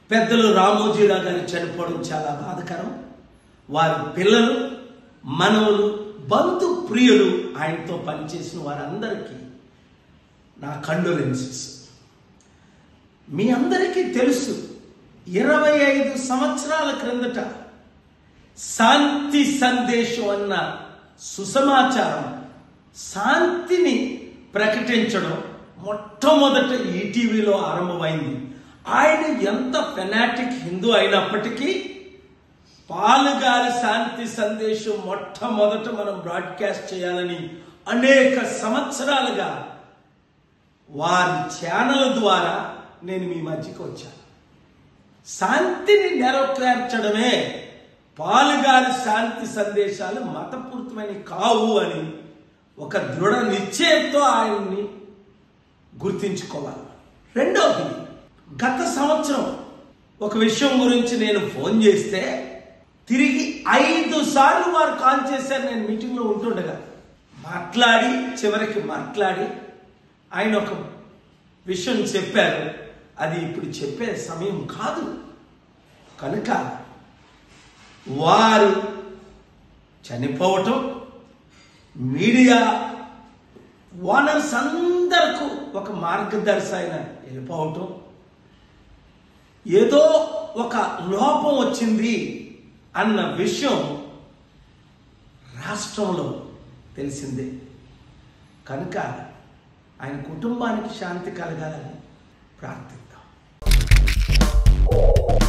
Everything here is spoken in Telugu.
పెద్దలు రామోజీరావు గారు చనిపోవడం చాలా బాధాకరం. వారి పిల్లలు, మనవలు, బంధు ప్రియులు, ఆయనతో పనిచేసిన వారందరికీ నా కండోలెన్సెస్. మీ అందరికీ తెలుసు, 25 సంవత్సరాల క్రిందట శాంతి సందేశం అన్న సుసమాచారం, శాంతిని ప్రకటించడం మొట్టమొదట ఈటీవీలో ఆరంభమైంది. ఆయన ఎంత ఫెనాటిక్ హిందూ అయినప్పటికీ పాలుగారి శాంతి సందేశం మొట్టమొదట మనం బ్రాడ్కాస్ట్ చేయాలని అనేక సంవత్సరాలుగా వారి ఛానల్ ద్వారా నేను మీ మధ్యకి వచ్చాను. శాంతిని నెరవేర్చడమే పాలుగారి శాంతి సందేశాలు మతపూరితమైనవి కావు అని ఒక దృఢ నిశ్చయంతో ఆయన్ని గుర్తించుకోవాలి. రెండవది, గత సంవత్సరం ఒక విషయం గురించి నేను ఫోన్ చేస్తే తిరిగి 5 సార్లు వారు కాల్ చేశారు. నేను మీటింగ్లో ఉంటుండగా చివరికి మాట్లాడి ఆయన ఒక విషయం చెప్పారు. అది ఇప్పుడు చెప్పే సమయం కాదు కనుక వారు చనిపోవటం, మీడియా ఓనర్స్ అందరికీ ఒక మార్గదర్శి అయిన వెళ్ళిపోవటం, ఏదో ఒక లోపం వచ్చింది అన్న విషయం రాష్ట్రంలో తెలిసిందే. కనుక ఆయన కుటుంబానికి శాంతి కలగాలని ప్రార్థిద్దాం.